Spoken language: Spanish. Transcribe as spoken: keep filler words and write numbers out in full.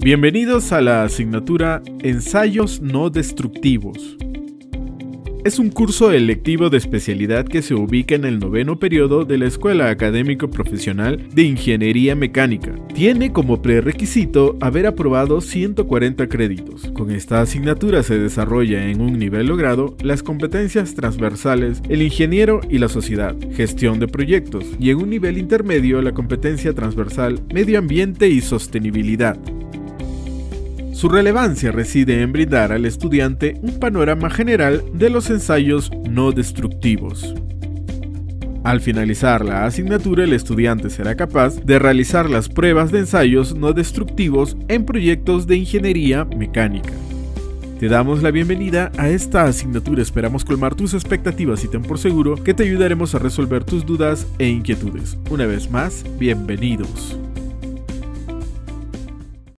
Bienvenidos a la asignatura Ensayos no destructivos. Es un curso electivo de especialidad que se ubica en el noveno periodo de la Escuela Académico Profesional de Ingeniería Mecánica. Tiene como prerequisito haber aprobado ciento cuarenta créditos. Con esta asignatura se desarrolla en un nivel logrado las competencias transversales, el ingeniero y la sociedad, gestión de proyectos, y en un nivel intermedio la competencia transversal, medio ambiente y sostenibilidad. Su relevancia reside en brindar al estudiante un panorama general de los ensayos no destructivos. Al finalizar la asignatura, el estudiante será capaz de realizar las pruebas de ensayos no destructivos en proyectos de ingeniería mecánica. Te damos la bienvenida a esta asignatura, esperamos colmar tus expectativas y ten por seguro que te ayudaremos a resolver tus dudas e inquietudes. Una vez más, bienvenidos.